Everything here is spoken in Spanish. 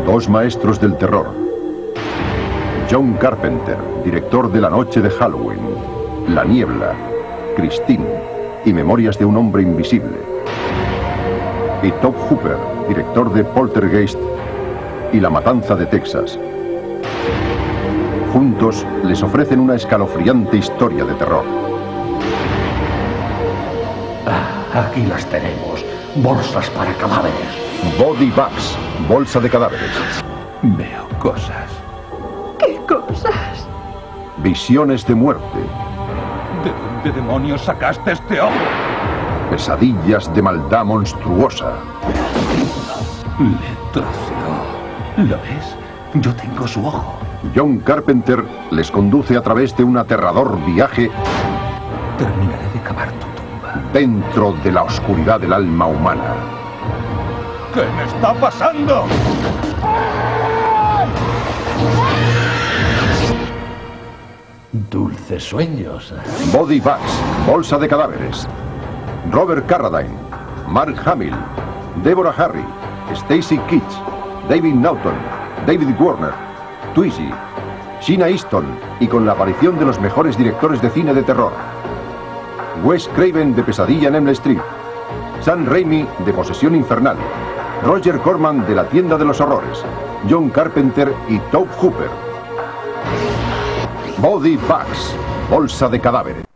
Dos maestros del terror. John Carpenter, director de La Noche de Halloween, La Niebla, Christine y Memorias de un hombre invisible. Y Tobe Hooper, director de Poltergeist y La Matanza de Texas. Juntos les ofrecen una escalofriante historia de terror. Aquí las tenemos. Bolsas para cadáveres. Body Bags, bolsa de cadáveres. Veo cosas. ¿Qué cosas? Visiones de muerte. ¿De dónde demonios sacaste este ojo? Pesadillas de maldad monstruosa. Le troceó. ¿Lo ves? Yo tengo su ojo. John Carpenter les conduce a través de un aterrador viaje Terminaré de cavar tu tumba. dentro de la oscuridad del alma humana. ¿Qué me está pasando? Dulces sueños. Body Bags, bolsa de cadáveres. Robert Carradine, Mark Hamill, Deborah Harry, Stacy Keach, David Naughton, David Warner, Twizy, Sheena Easton y con la aparición de los mejores directores de cine de terror. Wes Craven de Pesadilla en Elm Street, Sam Raimi de Posesión Infernal, Roger Corman de La Tienda de los Horrores, John Carpenter y Tobe Hooper. Body Bags, bolsa de cadáveres.